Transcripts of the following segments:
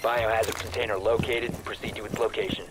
Biohazard container located. Proceed to its location.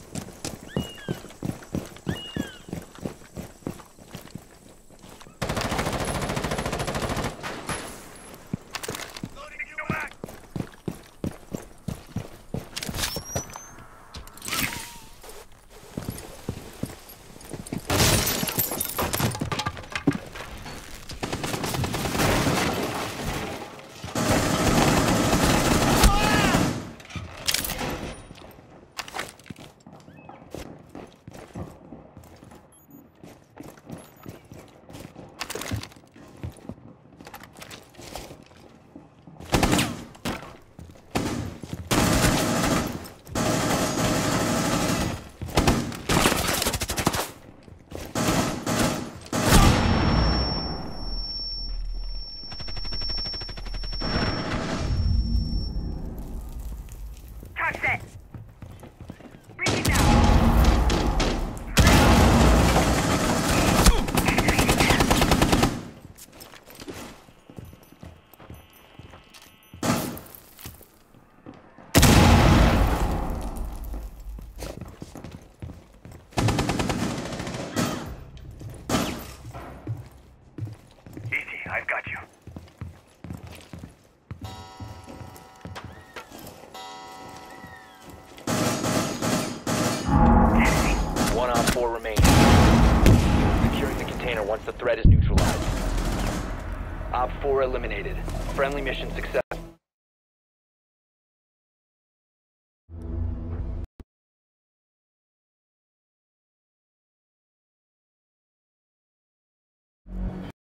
I've got you. One on 4 remaining. Securing the container once the threat is neutralized. Op 4 eliminated. Friendly mission success.